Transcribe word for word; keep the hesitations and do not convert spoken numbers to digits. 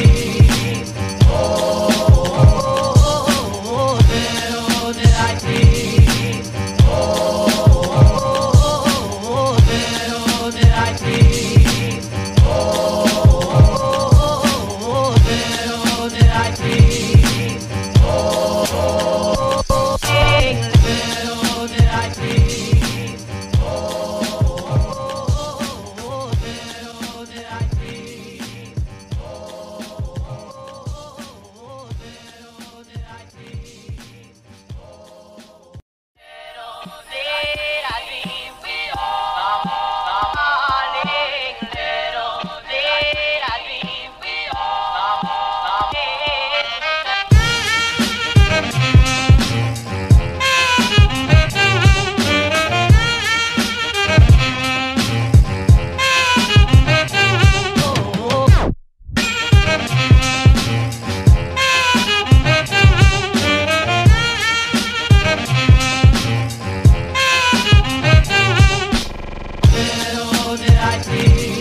dream? Oh, little did I dream. Oh, little did I dream. Oh, little did I dream. Oh, little did I dream. Oh, little did I dream. Oh, little did I dream. Little did I dream we all falling. Little did I dream we all Little did I dream.